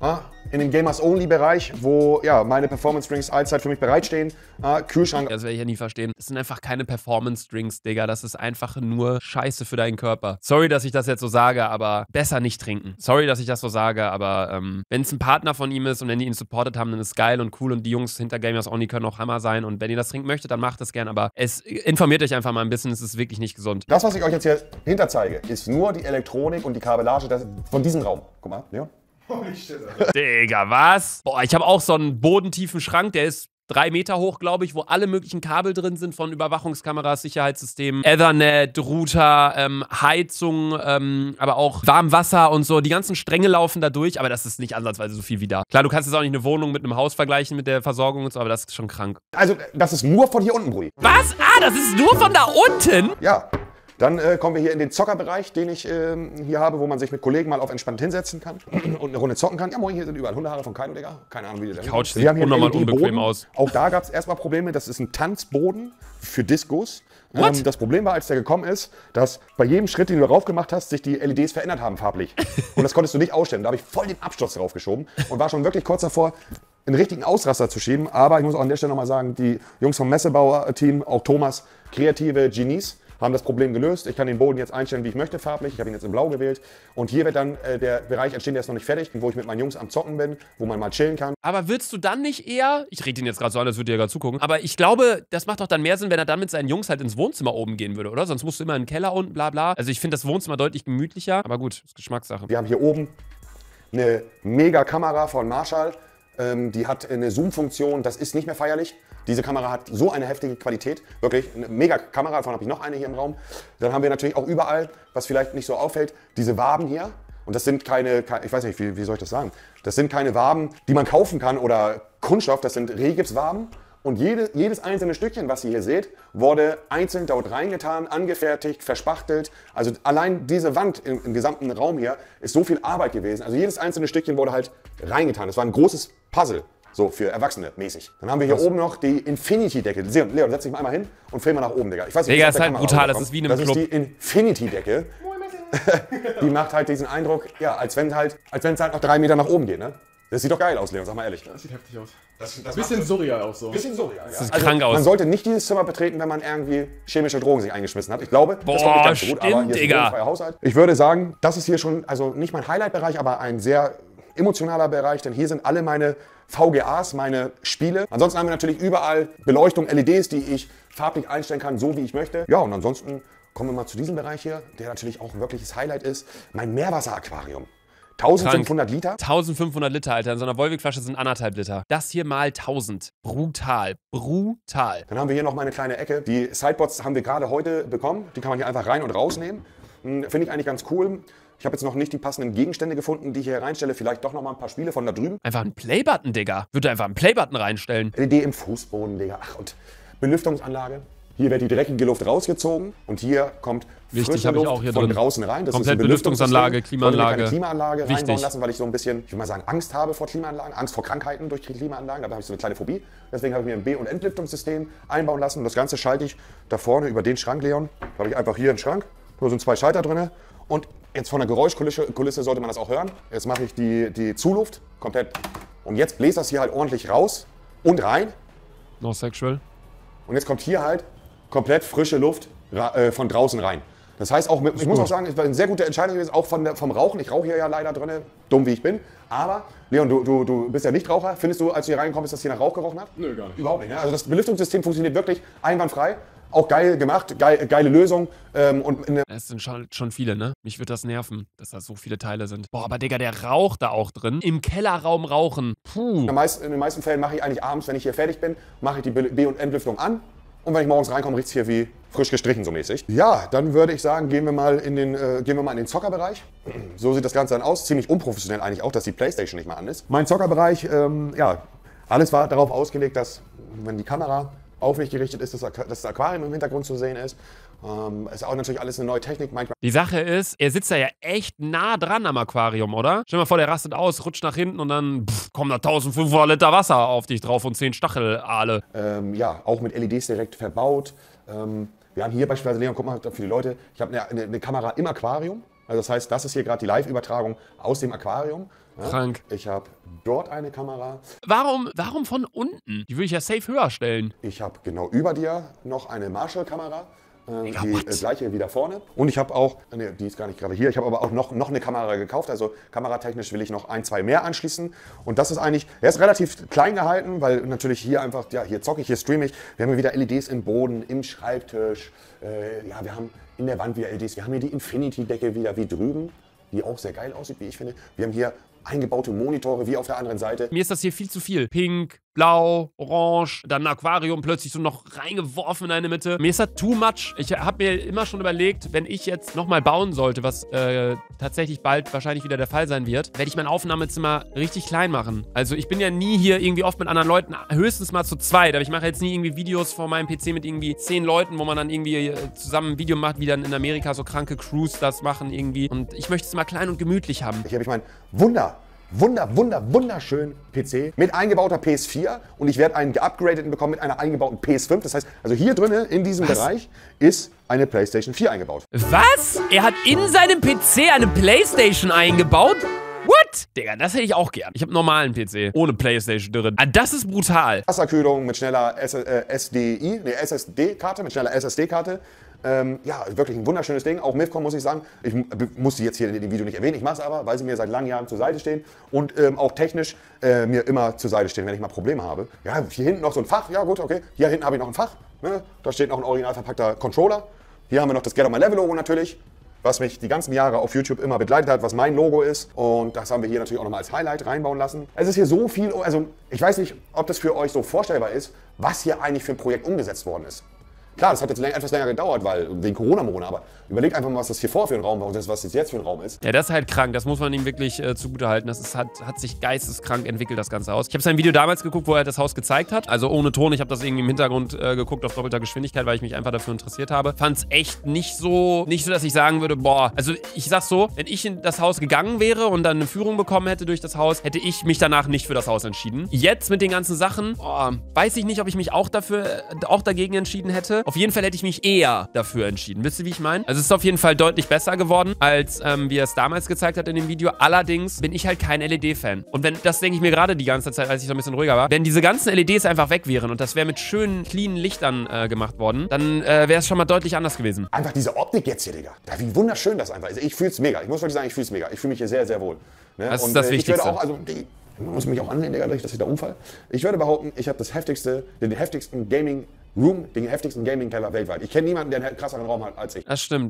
In dem Gamers-Only-Bereich, wo ja, meine Performance-Drinks allzeit für mich bereitstehen. Äh, Kühlschrank. Das werde ich ja nie verstehen. Das sind einfach keine Performance-Drinks, Digga. Das ist einfach nur Scheiße für deinen Körper. Sorry, dass ich das jetzt so sage, aber besser nicht trinken. Sorry, dass ich das so sage, aber ähm, wenn es ein Partner von ihm ist und wenn die ihn supportet haben, dann ist es geil und cool und die Jungs hinter Gamers-Only können auch Hammer sein und wenn ihr das trinken möchtet, dann macht das gern, aber es informiert euch einfach mal ein bisschen, es ist wirklich nicht gesund. Das, was ich euch jetzt hier hinter zeige, ist nur die Elektronik und die Kabellage das, von diesem Raum. Guck mal, Leon. Holy shit, Alter. Digga, was? Boah, ich habe auch so einen bodentiefen Schrank, der ist drei Meter hoch, glaube ich, wo alle möglichen Kabel drin sind, von Überwachungskameras, Sicherheitssystemen, Ethernet, Router, ähm, Heizung, ähm, aber auch Warmwasser und so. Die ganzen Stränge laufen da durch, aber das ist nicht ansatzweise so viel wie da. Klar, du kannst jetzt auch nicht eine Wohnung mit einem Haus vergleichen mit der Versorgung und so, aber das ist schon krank. Also, das ist nur von hier unten, Brudi. Was? Ah, das ist nur von da unten? Ja. Dann äh, kommen wir hier in den Zockerbereich, den ich äh, hier habe, wo man sich mit Kollegen mal auf entspannt hinsetzen kann und eine Runde zocken kann. Ja, moin, hier sind überall Hundehaare von Kaido, Digga. Keine Ahnung, wie die da Die Couch sind. sieht unnormal unbequem aus. Auch da gab es erstmal Probleme. Das ist ein Tanzboden für Discos. What? Ähm, das Problem war, als der gekommen ist, dass bei jedem Schritt, den du darauf gemacht hast, sich die L E Ds verändert haben farblich. Und das konntest du nicht ausstellen. Da habe ich voll den Absturz drauf geschoben und war schon wirklich kurz davor, einen richtigen Ausraster zu schieben. Aber ich muss auch an der Stelle nochmal sagen, die Jungs vom Messebauer-Team, auch Thomas, kreative Genies, haben das Problem gelöst. Ich kann den Boden jetzt einstellen, wie ich möchte, farblich. Ich habe ihn jetzt in Blau gewählt. Und hier wird dann äh, der Bereich entstehen, der ist noch nicht fertig, wo ich mit meinen Jungs am Zocken bin, wo man mal chillen kann. Aber würdest du dann nicht eher, ich rede ihn jetzt gerade so an, als würde er gerade zugucken, aber ich glaube, das macht doch dann mehr Sinn, wenn er dann mit seinen Jungs halt ins Wohnzimmer oben gehen würde, oder? Sonst musst du immer in den Keller unten, bla bla. Also ich finde das Wohnzimmer deutlich gemütlicher, aber gut, ist Geschmackssache. Wir haben hier oben eine mega Kamera von Marshall. Ähm, die hat eine Zoom-Funktion, das ist nicht mehr feierlich. Diese Kamera hat so eine heftige Qualität, wirklich eine mega Kamera, davon habe ich noch eine hier im Raum. Dann haben wir natürlich auch überall, was vielleicht nicht so auffällt, diese Waben hier. Und das sind keine, ich weiß nicht, wie, wie soll ich das sagen? Das sind keine Waben, die man kaufen kann oder Kunststoff, das sind Rehgipswaben. Und jede, jedes einzelne Stückchen, was ihr hier seht, wurde einzeln dort reingetan, angefertigt, verspachtelt. Also allein diese Wand im, im gesamten Raum hier ist so viel Arbeit gewesen. Also jedes einzelne Stückchen wurde halt reingetan. Das war ein großes Puzzle, so für Erwachsene mäßig. Dann haben wir hier Was? oben noch die Infinity-Decke. Leon, setz dich mal einmal hin und film mal nach oben, Digga. Ich weiß nicht, Digga, ist halt brutal, das ist wie in einem Das Club. ist die Infinity-Decke. Die macht halt diesen Eindruck, ja, als wenn halt, als wenn es halt noch drei Meter nach oben geht, ne? Das sieht doch geil aus, Leon, sag mal ehrlich. Das sieht heftig aus. Das, das bisschen surreal auch so. Bisschen surreal, ja. Das sieht also, krank aus. Man sollte nicht dieses Zimmer betreten, wenn man irgendwie chemische Drogen sich eingeschmissen hat. Ich glaube, Boah, das kommt nicht ganz so gut, stimmt, aber hier ist ein Digga. drogenfreier Haushalt. Ich würde sagen, das ist hier schon, also nicht mein Highlight-Bereich, aber ein sehr emotionaler Bereich, denn hier sind alle meine V G As, meine Spiele. Ansonsten haben wir natürlich überall Beleuchtung, L E Ds, die ich farblich einstellen kann, so wie ich möchte. Ja, und ansonsten kommen wir mal zu diesem Bereich hier, der natürlich auch ein wirkliches Highlight ist. Mein Meerwasseraquarium. eintausendfünfhundert Liter. eintausendfünfhundert Liter, Alter. In so einer Volvic-Flasche sind anderthalb Liter. Das hier mal tausend. Brutal. Brutal. Dann haben wir hier noch meine kleine Ecke. Die Sideboards haben wir gerade heute bekommen. Die kann man hier einfach rein und rausnehmen. Finde ich eigentlich ganz cool. Ich habe jetzt noch nicht die passenden Gegenstände gefunden, die ich hier reinstelle. Vielleicht doch noch mal ein paar Spiele von da drüben. Einfach einen Playbutton, Digga. Würde einfach einen Playbutton reinstellen. L E D im Fußboden, Digga. Ach, und Belüftungsanlage. Hier wird die dreckige Luft rausgezogen und hier kommt Wichtig, frische habe ich Luft auch hier von drin. draußen rein. Das Komplett ist ein Belüftungsanlage, Belüftungssystem. Ich wollte mir Klimaanlage. keine Klimaanlage Wichtig. reinbauen lassen, weil ich so ein bisschen, ich will mal sagen, Angst habe vor Klimaanlagen, Angst vor Krankheiten durch Klimaanlagen. Da habe ich so eine kleine Phobie. Deswegen habe ich mir ein B- und Entlüftungssystem einbauen lassen. Und das Ganze schalte ich da vorne über den Schrank, Leon. Da habe ich einfach hier einen Schrank. Da sind zwei Schalter drin. Und jetzt von der Geräuschkulisse Kulisse sollte man das auch hören. Jetzt mache ich die, die Zuluft komplett. Und jetzt bläst das hier halt ordentlich raus und rein. No sexual. Und jetzt kommt hier halt komplett frische Luft äh, von draußen rein. Das heißt auch, mit, ich muss auch sagen, es war eine sehr gute Entscheidung gewesen, auch von der, vom Rauchen. Ich rauche hier ja leider drin, dumm wie ich bin. Aber, Leon, du, du, du bist ja Nichtraucher. Findest du, als du hier reingekommen bist, dass hier nach Rauch gerochen hat? Nö, gar nicht. Überhaupt nicht. Ne? Also das Belüftungssystem funktioniert wirklich einwandfrei. Auch geil gemacht, geil, geile Lösung. Ähm, und in Es sind schon, schon viele, ne? Mich wird das nerven, dass da so viele Teile sind. Boah, aber Digga, der raucht da auch drin. Im Kellerraum rauchen. Puh. den meisten, in den meisten Fällen mache ich eigentlich abends, wenn ich hier fertig bin, mache ich die B- und Entlüftung an. Und wenn ich morgens reinkomme, riecht es hier wie frisch gestrichen so mäßig. Ja, dann würde ich sagen, gehen wir mal in den, äh, gehen wir mal in den Zockerbereich. So sieht das Ganze dann aus. Ziemlich unprofessionell eigentlich auch, dass die Playstation nicht mal an ist. Mein Zockerbereich, ähm, ja, alles war darauf ausgelegt, dass, wenn die Kamera aufrecht gerichtet ist, dass Aqu- dass das Aquarium im Hintergrund zu sehen ist. Ähm, ist auch natürlich alles eine neue Technik. Manchmal Die Sache ist, er sitzt da ja echt nah dran am Aquarium, oder? Stell dir mal vor, der rastet aus, rutscht nach hinten und dann pff, kommen da eintausendfünfhundert Liter Wasser auf dich drauf und zehn Stachelaale. ähm, ja, auch mit L E Ds direkt verbaut. Ähm, wir haben hier beispielsweise, Leon, guck mal für die Leute, ich habe eine, eine, eine Kamera im Aquarium. Also das heißt, das ist hier gerade die Live-Übertragung aus dem Aquarium. Ja. Krank. Ich habe dort eine Kamera. Warum, warum von unten? Die würde ich ja safe höher stellen. Ich habe genau über dir noch eine Marshall-Kamera. Äh, Digga, die what? äh, gleiche wie da vorne. Und ich habe auch, ne, die ist gar nicht gerade hier, ich habe aber auch noch, noch eine Kamera gekauft. Also kameratechnisch will ich noch ein, zwei mehr anschließen. Und das ist eigentlich, er ist relativ klein gehalten, weil natürlich hier einfach, ja, hier zocke ich, hier streame ich. Wir haben hier wieder L E Ds im Boden, im Schreibtisch. Äh, ja, wir haben in der Wand wieder L E Ds. Wir haben hier die Infinity-Decke wieder wie drüben, die auch sehr geil aussieht, wie ich finde. Wir haben hier eingebaute Monitore wie auf der anderen Seite. Mir ist das hier viel zu viel. Pink, blau, orange, dann ein Aquarium plötzlich so noch reingeworfen in eine Mitte. Mir ist das too much. Ich habe mir immer schon überlegt, wenn ich jetzt nochmal bauen sollte, was äh, tatsächlich bald wahrscheinlich wieder der Fall sein wird, werde ich mein Aufnahmezimmer richtig klein machen. Also ich bin ja nie hier irgendwie oft mit anderen Leuten, höchstens mal zu zweit, aber ich mache jetzt nie irgendwie Videos vor meinem P C mit irgendwie zehn Leuten, wo man dann irgendwie äh, zusammen ein Video macht, wie dann in Amerika so kranke Crews das machen irgendwie. Und ich möchte es mal klein und gemütlich haben. Hier habe ich meinen Wunder, Wunder, Wunder, wunderschönen P C mit eingebauter P S vier und ich werde einen geupgradeten bekommen mit einer eingebauten P S fünf. Das heißt, also hier drinnen in diesem Was? Bereich ist eine PlayStation vier eingebaut. Was? Er hat in seinem P C eine Playstation eingebaut? What? Digga, das hätte ich auch gern. Ich habe einen normalen P C, ohne Playstation drin. Ah, das ist brutal. Wasserkühlung mit schneller S äh, S D I, nee, S S D-Karte, mit schneller S S D-Karte. Ähm, ja, wirklich ein wunderschönes Ding. Auch Mifcom muss ich sagen. Ich muss sie jetzt hier in dem Video nicht erwähnen. Ich mache es aber, weil sie mir seit langen Jahren zur Seite stehen und ähm, auch technisch äh, mir immer zur Seite stehen, wenn ich mal Probleme habe. Ja, hier hinten noch so ein Fach. Ja gut, okay. Hier hinten habe ich noch ein Fach. Ne? Da steht noch ein original verpackter Controller. Hier haben wir noch das Get On My Level Logo natürlich, was mich die ganzen Jahre auf YouTube immer begleitet hat, was mein Logo ist. Und das haben wir hier natürlich auch nochmal als Highlight reinbauen lassen. Es ist hier so viel, also ich weiß nicht, ob das für euch so vorstellbar ist, was hier eigentlich für ein Projekt umgesetzt worden ist. Klar, das hat jetzt läng- etwas länger gedauert, weil wegen Corona-Corona, aber überlegt einfach mal, was das hier vor für ein Raum war und das, was das jetzt für ein Raum ist. Ja, das ist halt krank. Das muss man ihm wirklich äh, zugutehalten. Das ist, hat, hat sich geisteskrank entwickelt, das ganze Haus. Ich habe sein Video damals geguckt, wo er das Haus gezeigt hat. Also ohne Ton. Ich habe das irgendwie im Hintergrund äh, geguckt auf doppelter Geschwindigkeit, weil ich mich einfach dafür interessiert habe. Fand es echt nicht so, nicht so, dass ich sagen würde, boah, also ich sag's so, wenn ich in das Haus gegangen wäre und dann eine Führung bekommen hätte durch das Haus, hätte ich mich danach nicht für das Haus entschieden. Jetzt mit den ganzen Sachen, boah, weiß ich nicht, ob ich mich auch dafür, äh, auch dagegen entschieden hätte. Auf jeden Fall hätte ich mich eher dafür entschieden. Wisst ihr, wie ich meine? Also es ist auf jeden Fall deutlich besser geworden, als ähm, wie er es damals gezeigt hat in dem Video. Allerdings bin ich halt kein L E D-Fan. Und wenn, das denke ich mir gerade die ganze Zeit, als ich so ein bisschen ruhiger war, wenn diese ganzen L E Ds einfach weg wären und das wäre mit schönen, cleanen Lichtern äh, gemacht worden, dann äh, wäre es schon mal deutlich anders gewesen. Einfach diese Optik jetzt hier, Digga. Ja, wie wunderschön das einfach ist. Ich fühle es mega. Ich muss wirklich sagen, ich fühle es mega. Ich fühle mich hier sehr, sehr wohl. Ne? Das ist Und, das äh, ich würde Wichtigste. auch, also, die, ich muss mich auch anlehnen, Digga, dadurch, dass ich da umfall. Ich würde behaupten, ich habe das heftigste, den heftigsten Gaming Room, den heftigsten Gaming-Keller weltweit. Ich kenne niemanden, der einen krasseren Raum hat als ich. Das stimmt.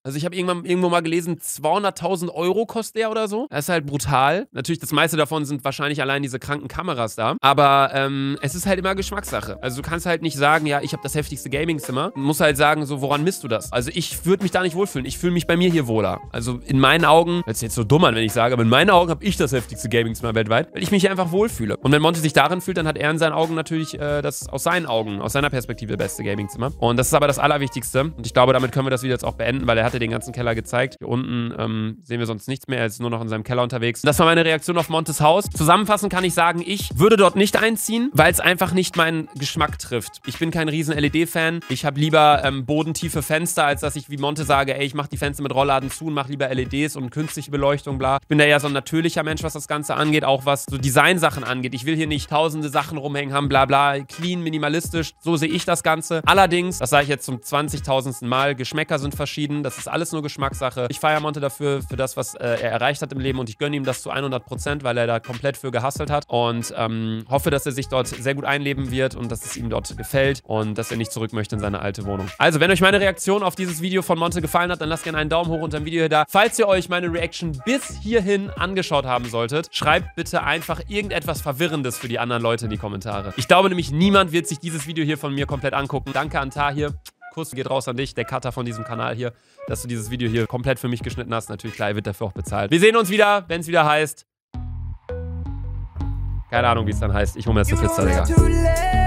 Also ich habe irgendwann irgendwo mal gelesen, zweihunderttausend Euro kostet der oder so. Das ist halt brutal. Natürlich, das meiste davon sind wahrscheinlich allein diese kranken Kameras da. Aber ähm, es ist halt immer Geschmackssache. Also du kannst halt nicht sagen, ja, ich habe das heftigste Gaming-Zimmer. Du musst halt sagen, so, woran misst du das? Also ich würde mich da nicht wohlfühlen. Ich fühle mich bei mir hier wohler. Also in meinen Augen, das ist jetzt so dumm an, wenn ich sage, aber in meinen Augen habe ich das heftigste Gaming-Zimmer weltweit, weil ich mich hier einfach wohlfühle. Und wenn Monte sich darin fühlt, dann hat er in seinen Augen natürlich äh, das aus seinen Augen, aus seiner Perspektive beste Gaming-Zimmer. Und das ist aber das Allerwichtigste. Und ich glaube, damit können wir das Video jetzt auch beenden, weil er hatte den ganzen Keller gezeigt. Hier unten ähm, sehen wir sonst nichts mehr. Er ist nur noch in seinem Keller unterwegs. Das war meine Reaktion auf Montes Haus. Zusammenfassend kann ich sagen, ich würde dort nicht einziehen, weil es einfach nicht meinen Geschmack trifft. Ich bin kein riesen L E D-Fan. Ich habe lieber ähm, bodentiefe Fenster, als dass ich wie Monte sage, ey, ich mache die Fenster mit Rollladen zu und mache lieber L E Ds und künstliche Beleuchtung, bla. Ich bin da eher so ein natürlicher Mensch, was das Ganze angeht, auch was so Design-Sachen angeht. Ich will hier nicht tausende Sachen rumhängen haben, bla bla, clean, minimalistisch. So sehe ich das Ganze. Allerdings, das sage ich jetzt zum zwanzigtausendsten Mal, Geschmäcker sind verschieden. Das ist alles nur Geschmackssache. Ich feiere Monte dafür, für das, was äh, er erreicht hat im Leben und ich gönne ihm das zu hundert Prozent, weil er da komplett für gehustelt hat und ähm, hoffe, dass er sich dort sehr gut einleben wird und dass es ihm dort gefällt und dass er nicht zurück möchte in seine alte Wohnung. Also, wenn euch meine Reaktion auf dieses Video von Monte gefallen hat, dann lasst gerne einen Daumen hoch unter dem Video hier da. Falls ihr euch meine Reaction bis hierhin angeschaut haben solltet, schreibt bitte einfach irgendetwas Verwirrendes für die anderen Leute in die Kommentare. Ich glaube nämlich, niemand wird sich dieses Video hier von mir komplett angucken. Danke an Tahir. Kuss geht raus an dich, der Cutter von diesem Kanal hier, dass du dieses Video hier komplett für mich geschnitten hast. Natürlich, klar, er wird dafür auch bezahlt. Wir sehen uns wieder, wenn es wieder heißt. Keine Ahnung, wie es dann heißt. Ich hole mir jetzt eine Pizza, Digga.